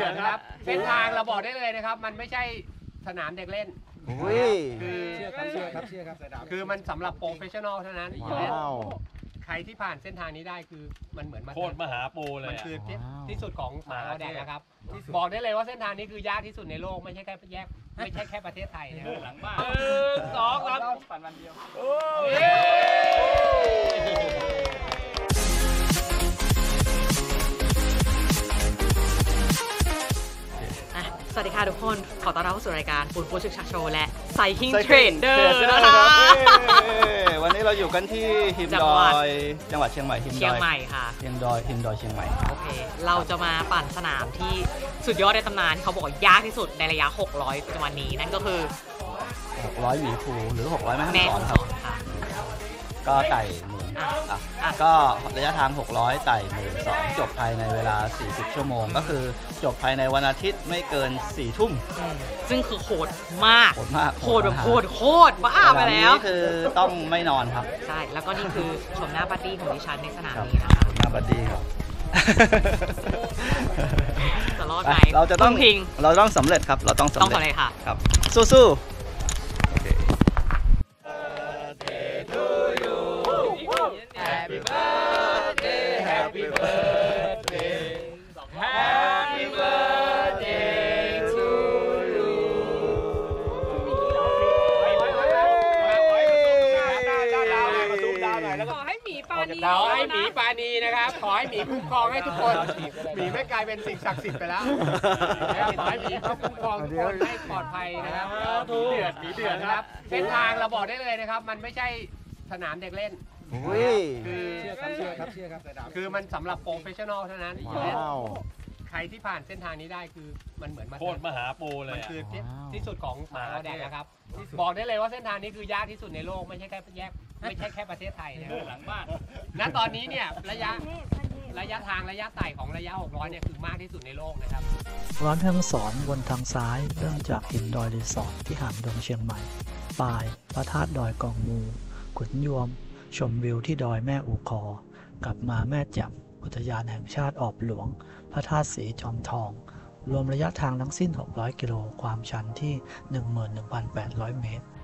นะครับเส้นทางเราบอกได้เลยนะครับมันไม่ใช่สนามเด็กเล่นคือเชื่อครับคือมันสำหรับโปรเฟชชั่นอลเท่านั้นใครที่ผ่านเส้นทางนี้ได้คือมันเหมือนโคตรมหาโปรเลยมันคือที่สุดของมหาแดนนะครับบอกได้เลยว่าเส้นทางนี้คือยากที่สุดในโลกไม่ใช่แค่ประเทศไทยนะครับหลังบ้าน1 2 3ปั่นวันเดียวสวัสดีค่ะทุกคนขอต้อนรับเข้าสู่รายการปูนปูชึกชักโชว์และไซคิงเทรดเดอร์นะคะวันนี้เราอยู่กันที่หิมดอยจังหวัดเชียงใหม่เชียงใหม่ค่ะหิมดอยเชียงใหม่โอเคเราจะมาปั่นสนามที่สุดยอดในตำนานที่เขาบอกว่ายากที่สุดในระยะ600วันนี้นั่นก็คือ 600หวีภูหรือ600แม่ฮ่องสอนครับก็ไต่10,000ก็ระยะทาง600ไต่12,000จบภายในเวลา40ชั่วโมงก็คือจบภายในวันอาทิตย์ไม่เกิน4 ทุ่มซึ่งคือโหดมากโหดแบบโหดบ้าไปแล้วนี่คือต้องไม่นอนครับใช่แล้วก็นี่คือชมหน้าปาร์ตี้ของดิฉันในสนามนี้นะคะหน้าปาร์ตี้ครับจะรอดไหมเราต้องสำเร็จครับเราต้องสำเร็จค่ะครับสู้ๆ Happy birthday, happy birthday, happy birthday to you ขอให้หมีปานีนะครับขอให้หมีคุ้มครองให้ทุกคนหมีไม่กลายเป็นสิ่งศักดิ์สิทธิ์ไปแล้วขอให้หมีเขาคุ้มครองทุกคนให้ปลอดภัยนะครับหมีเดือดนะครับเส้นทางเราบอกได้เลยนะครับมันไม่ใช่สนามเด็กเล่นคือเชื่อครับคือมันสำหรับโปรเฟชชั่นอลเท่านั้นใครที่ผ่านเส้นทางนี้ได้คือมันเหมือนโคตรมหาโปรเลยมันคือที่สุดของมหาแดนนะครับบอกได้เลยว่าเส้นทางนี้คือยากที่สุดในโลกไม่ใช่แค่ประเทศไทยนะหลังบ้านณตอนนี้เนี่ยระยะทางระยะไต่ของระยะ600เนี่ยคือมากที่สุดในโลกนะครับร้านแม่ฮ่องสอนวนทางซ้ายเริ่มจากหินดอยรีสอร์ทที่หางดงเชียงใหม่ปลายพระธาตุดอยกองมูขุนยวมชมวิวที่ดอยแม่อูคอกลับมาแม่แจ่มอุทยานแห่งชาติออบหลวงพระธาตุสีจอมทองรวมระยะทางทั้งสิ้น600กิโลความชันที่ 11,800 เมตร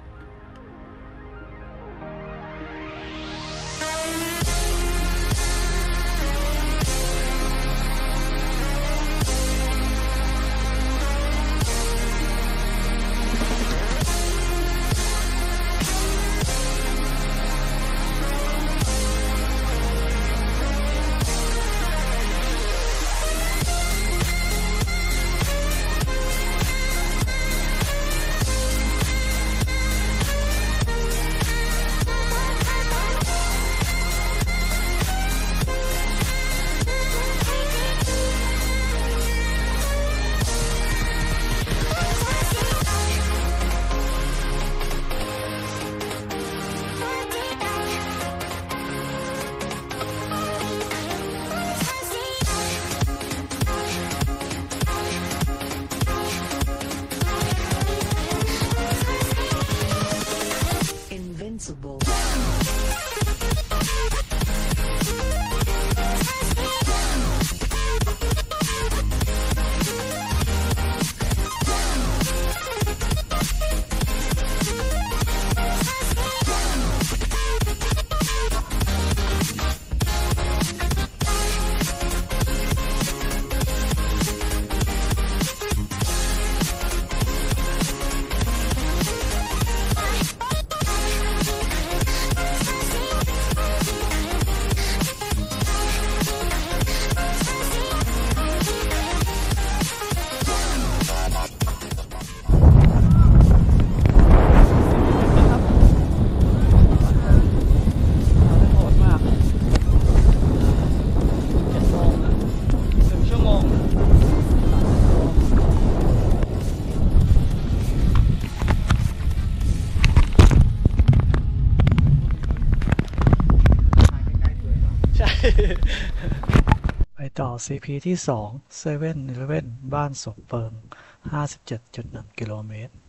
ไปต่อ CP ที่ 2 7-Eleven บ้านศพเปิง 57.1 กิโลเมตร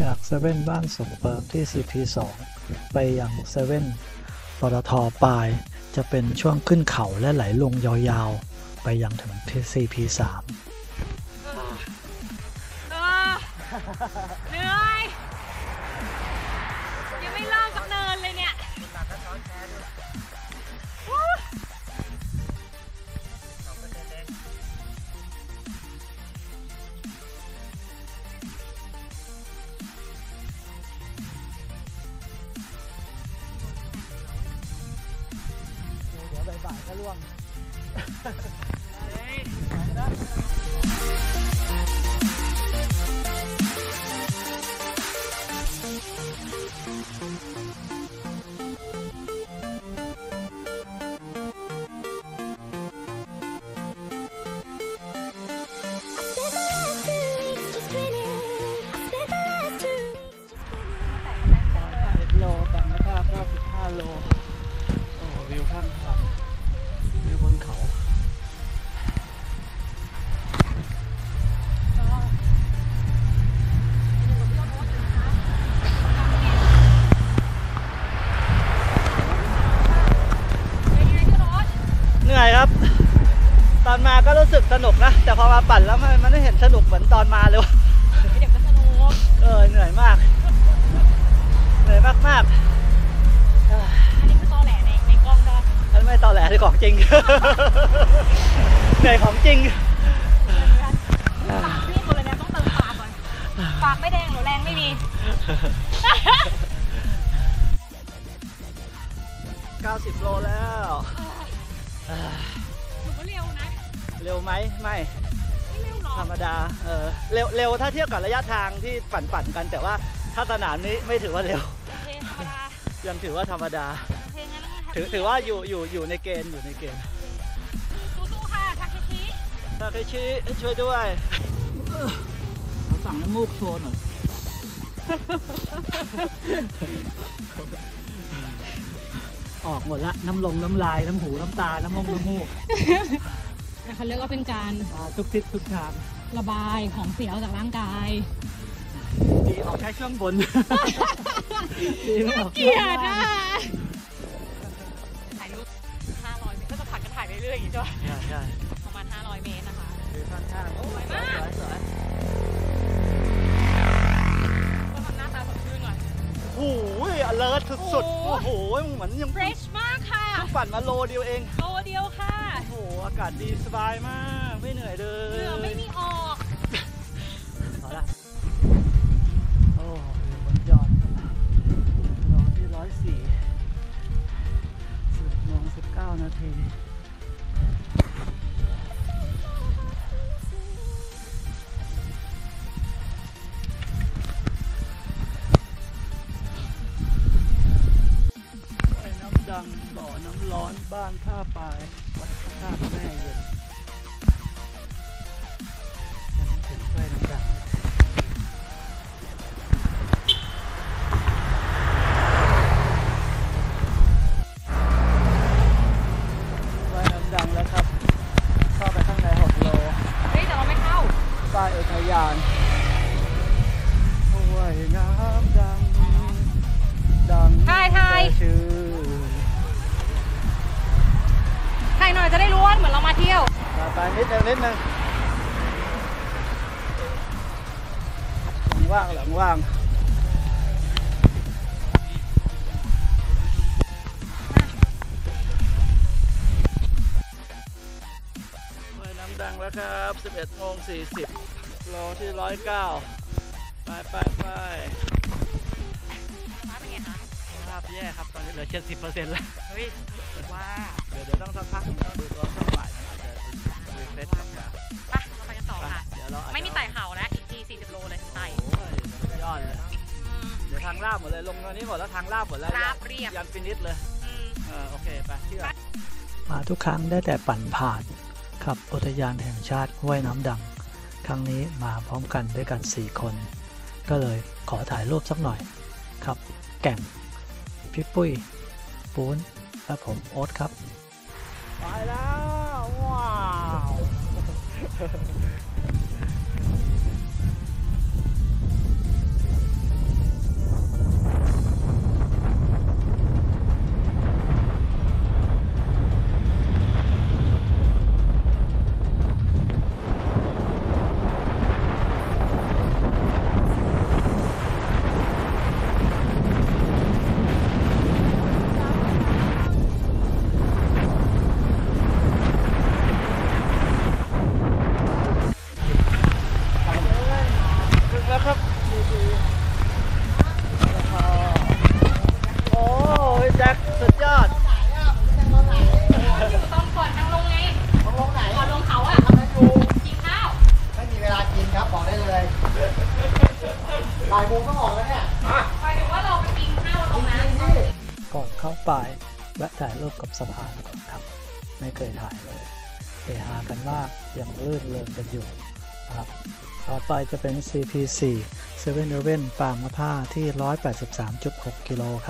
จากเซเว่นบ้านสมเปิกที่ CP2 ไปยังเซเว่นปตท.ปลายจะเป็นช่วงขึ้นเขาและไหลลงยาวๆไปยังถึงที่ CP3 เหนื่อยยังไม่เริ่มกับเนินเลยเนี่ยเดี๋ยวบ่ายๆก็ล่วง โลแต่งราคา95 โล โอ้วิวข้างทางวิวบนเขาเหนื่อยครับ ตอนมาก็รู้สึกสนุกนะ แต่พอมาปั่นแล้วมันไม่เห็นสนุกเหมือนตอนมาเลยวะเดี๋ยวก็สนุกเหนื่อยมาก เหนื่อยมากๆอันนี้คือตอแหลในกล้องใช่ไหมอันไม่ตอแหลที่ของจริง เหนื่อยของจริงปากพี่ตัวเลยเนี่ยต้องเติมปากก่อนปากไม่แดงหรือแรงไม่มี 90 โลแล้วหนูก็เร็วนะเร็วไหมไม่ไม่เร็วหรอธรรมดาเร็วถ้าเทียบกับระยะทางที่ปั่นกัน แต่ว่าถ้าสนามนี้ไม่ถือว่าเร็วโอเคธรรมดายังถือว่าธรรมดาโอเคงั้นถือว่าอยู่ในเกณฑ์สู้ๆค่ะทาเคชิทาเคชิช่วยด้วยเราสั่งน้ำมูกโชว์หน่อย ออกหมดละน้ำลงน้ำลายน้ำหูน้ำตาน้ำมูกเขาเรียกว่าเป็นการทุกทิศทุกทางระบายของเสียออกจากร่างกายดีออกแค่ช่วงบน ดีไม่ออกเกลียดอ่ะถ่ายรูป500 เมตรก็จะผัดกันถ่ายไปเรื่อยๆอย่างนี้ใช่ไหมใช่ประมาณ500 เมตรนะคะดีข้างๆโอ้ยสวยก็ทำหน้าตาสดชื่นหน่อยโอ้ยalert สุดๆโอ้โหเหมือนยัง fresh มากค่ะปั่นมาโลเดียวเองโลเดียวค่ะโอ้โหอากาศดีสบายมากไม่เหนื่อยเลเหงื่อย ไม่มีออกเอาละโอ้อยู่บนยอดรอที่104 10:19 นาทีน้ำดังบ่อน้ำร้อนบ้านท่าปลายวัดพระธาตุแม่เย็นยังถึงถ้วยน้ำดังถ้วยน้ำดังแล้วครับ เข้าไปข้างใน6 โลเฮ้ยแต่เราไม่เข้าป้ายอุทยานถ้วยน้ำดังดังถ่ายแต่ชื่อถ่ายหน่อยจะได้รู้ว่าเหมือนเรามาเที่ยวไปนิดนึงหลังว่างถ้วยน้ำดังแล้วครับ 11:40 โลที่ 109 ไปมาเป็นไงคะภาพแย่ครับ ตอนนี้เหลือ 70% แล้วเฮ้ยว่าเดี๋ยวต้องสักพักต้องดูตัวช่วงบ่ายอาจจะรีเฟรชกลับมาไปเราไปกันต่อค่ะเดี๋ยวเราอาจจะไม่มีไต่เขาแล้วอีกที40 โลเลยไต่โอ้ยยอดเลย เดี๋ยวทางลาบหมดเลย ลงตอนนี้หมดแล้วทางลาบหมดแล้วราบเรียบยันฟินิชเลย โอเค ไปเชื่อมาทุกครั้งได้แต่ปั่นผ่านขับอุทยานแห่งชาติห้วยน้ำดัง ครั้งนี้มาพร้อมกันด้วยกัน 4 คน ก็เลยขอถ่ายรูปสักหน่อยครับแก่งพี่ปุ้ยปูนและผมโอ๊ตครับไปแล้ว ว้าวปลายแวะถ่ายรูปกับสะพานก่อนครับไม่เคยถ่ายเลยเฮฮากันมากยังลื่นเริงกันอยู่ครับต่อไปจะเป็น CP4 7-Eleven ปางมะผ้าที่ 183.6 กิโลครับ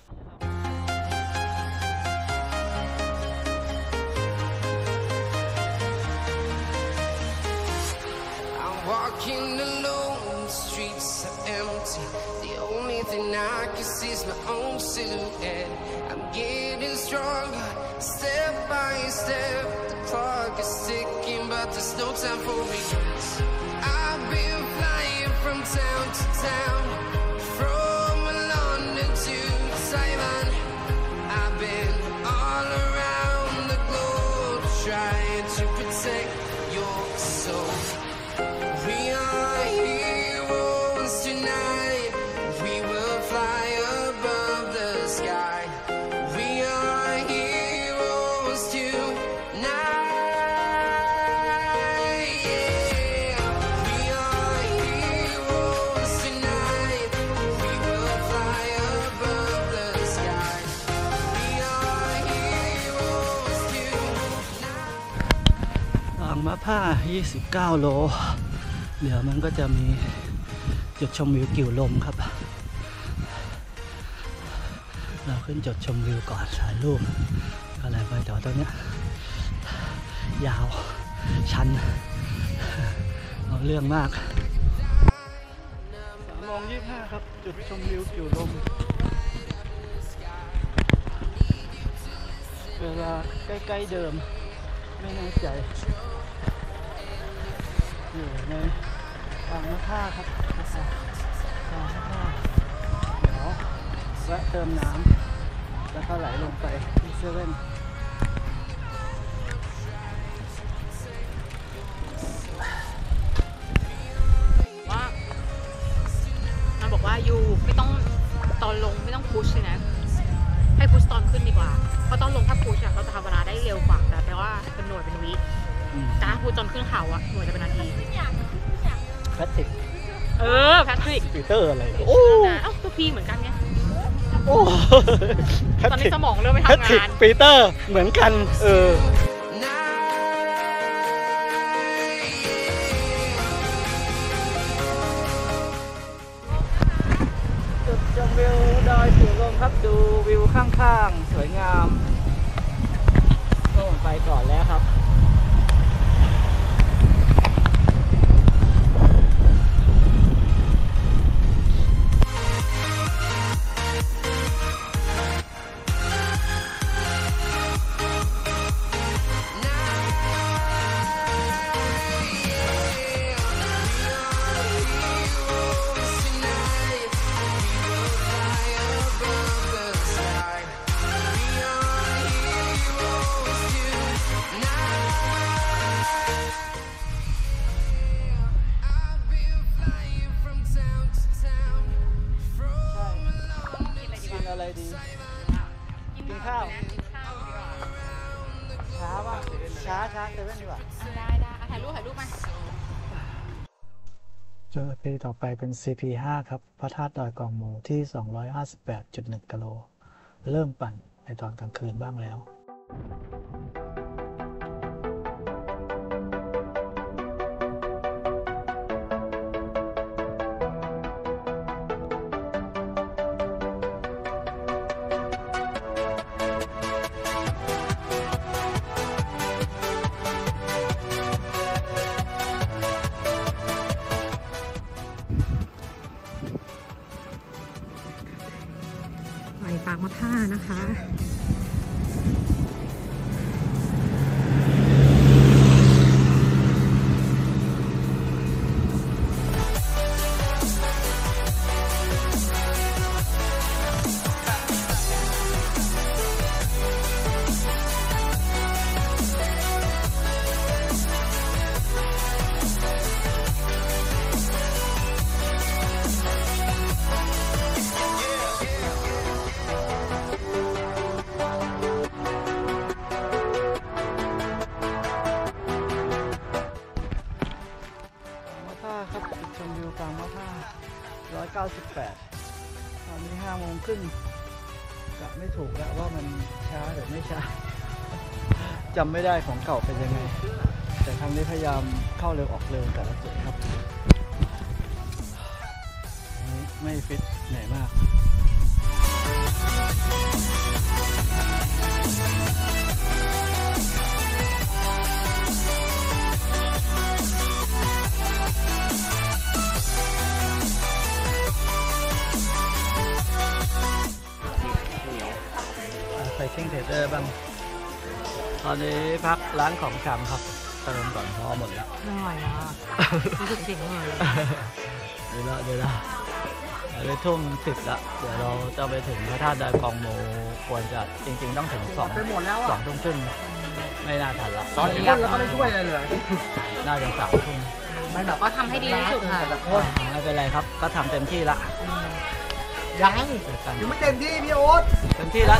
Walking alone, the streets are empty. The only thing I can see is my own silhouette. I'm getting stronger, step by step. The clock is ticking, but there's no time for regrets. I've been flying from town to town, from London to Taiwan. I've been all around the globe, trying to protect your soul. We are heroes tonight. We will fly above the sky. We are heroes tonight. Yeah. We are heroes tonight. We will fly above the sky. We are heroes tonight. ปางมะผ้า 29 โลเดี๋ยวมันก็จะมีจุดชมวิวกิ่วลมครับเราขึ้นจุดชมวิวก่อนถ่ายรูปอะไรไปต่อตรงนี้ยาวชันเอาเรื่องมาก3:25 ครับจุดชมวิวกิ่วลมเวลาใกล้ๆเดิมไม่แน่ใจอยู่ในบางมะผ้าครับบางมะผ้าเดี๋ยวแวะเติมน้ำแล้วก็ไหลลงไปที่เซเว่นว่ามันบอกว่ายูไม่ต้องตอนลงไม่ต้องพุชเลยนะให้พุชตอนขึ้นดีกว่าเพราะตอนลงถ้าพุชเราจะทำเวลาได้เร็วกว่าแต่แปลว่าเป็นหน่วยเป็นวิแต่ถ้าพุชตอนขึ้นเขาอะหน่วยจะเป็นนาทีแพทริกแพทริกปีเตอร์อะไรโอ้เอ้าตัวพีเหมือนกันไงโอ้ตอนนี้สมองเริ่มไม่ทำงานปีเตอร์เหมือนกันจุดชมวิวดอยกิ่วลมครับดูวิวข้างๆสวยงามโอ้ไปก่อนแล้วครับอะไรดีกินข้าวช้าป่ะช้าเซเว่นดีกว่าได้ถ่ายรูปมาจุดปีต่อไปเป็น CP5 ครับพระธาตุดอยกองมูที่ 258.1 กิโลเริ่มปั่นในตอนกลางคืนบ้างแล้วปางมะผ้านะคะ 198ตอนนี้5 โมงครึ่งะไม่ถูกแล้วว่ามันช้าหรือไม่ช้า จำไม่ได้ของเก่าเป็นยังไง แต่ครั้งนี้พยายามเข้าเร็วออกเร็วแต่ละจุดครับไม่ฟิตเหนื่อยมากไปเช่งเทรดเดอร์บ้างตอนนี้พักร้านของชำครับเติมก่อนเพราะหมดแล้วเหนื่อยอ่ะรู้สึกเสียงเหนื่อยเดี๋ยวเลยทุ่ม10ละเดี๋ยวเราจะไปถึงพระธาตุดอยกองมูควรจะจริงๆต้องถึง2 ไปหมดแล้วอ่ะทุ่มครึ่งไม่น่าทันละตอนนี้เราก็ไม่ช่วยอะไรเลยน่าจะ3 ทุ่มก็ทำให้ดีที่สุดค่ะไม่เป็นไรครับก็ทำเต็มที่ละยังเจอกันยังไม่เต็มที่พี่โอ๊ตเต็มที่แล้ว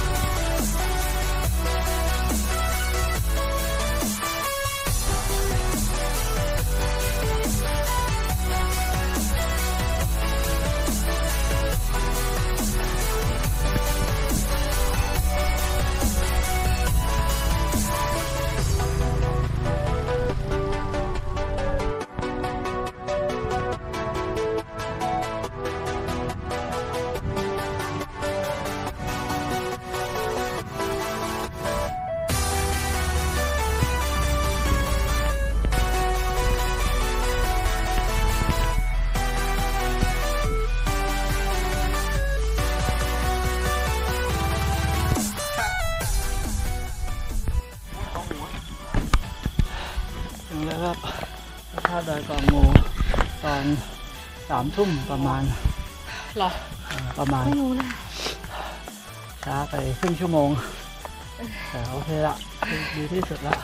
ถึงแล้วครับพระธาตุดอยกองมูตอน3 ทุ่มประมาณหรอประมาณไม่รู้นะช้าไปครึ่งชั่วโมงแต่โอเคละดีที่สุดละ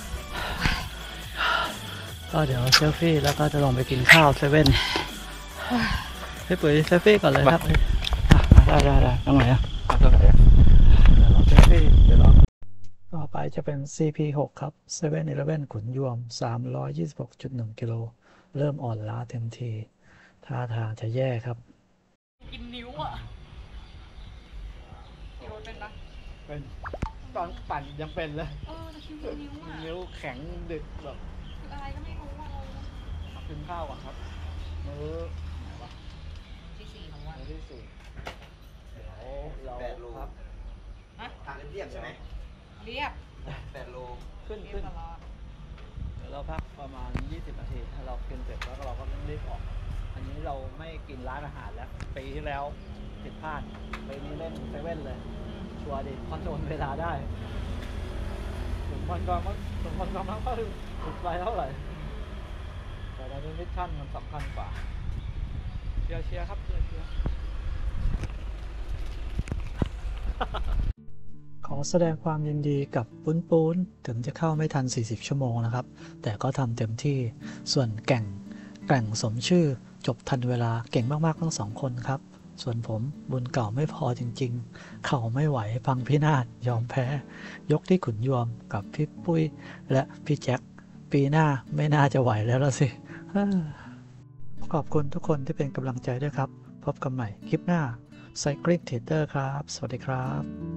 ก็เดี๋ยวเซลฟี่แล้วก็จะลงไปกินข้าวเซเว่นพี่ปุ๋ยเซลฟี่ก่อนเลยครับได้ตรงไหนอ่ะเดี๋ยวเราเซลฟี่ต่อไปจะเป็น CP6 ครับ 7-Eleven ขุนยวม 326.1 กิโลเริ่มอ่อนล้าเต็มทีท่าทางจะแย่ครับกินนิ้วอ่ะพี่โอ๊ตเป็นปะเป็นตอนปั่นยังเป็นเลยตะคิวกินนิ้วอ่ะนิ้วแข็งดึกแบบคืออะไรก็ไม่รู้อ่ะกินข้าวก่อนครับมื้อไหนวะที่4ของวันมื้อที่ 4เดี๋ยวเราครับทางเรียบใช่ไหมเรียบ 8 โลขึ้นเรียบตลอดเดี๋ยวเราพักประมาณ20 นาทีถ้าเรากินเสร็จแล้วก็เราก็ต้องรีบออก อันนี้เราไม่กินร้านอาหารแล้วปีที่แล้วผิดพลาดปีนี้เล่นเซเว่นเลย ชัวร์ดิคอนโทรลเวลาได้ถึงวันก่อนก็ถึงไปเท่าไหร่แต่ตอนนี้มิชชั่นมันสำคัญกว่าเชียร์ครับเชียร์ ขอแสดงความยินดีกับปุ้นถึงจะเข้าไม่ทัน40 ชั่วโมงนะครับแต่ก็ทำเต็มที่ส่วนแกร่งสมชื่อจบทันเวลาเก่งมากๆทั้ง2 คนครับส่วนผมบุญเก่าไม่พอจริงๆเข่าไม่ไหวพังพินาศยอมแพ้ยกที่ขุนยวมกับพี่ปุ้ยและพี่แจ็คปีหน้าไม่น่าจะไหวแล้วละสิขอบคุณทุกคนที่เป็นกำลังใจด้วยครับพบกันใหม่คลิปหน้า Cycling Theater ครับสวัสดีครับ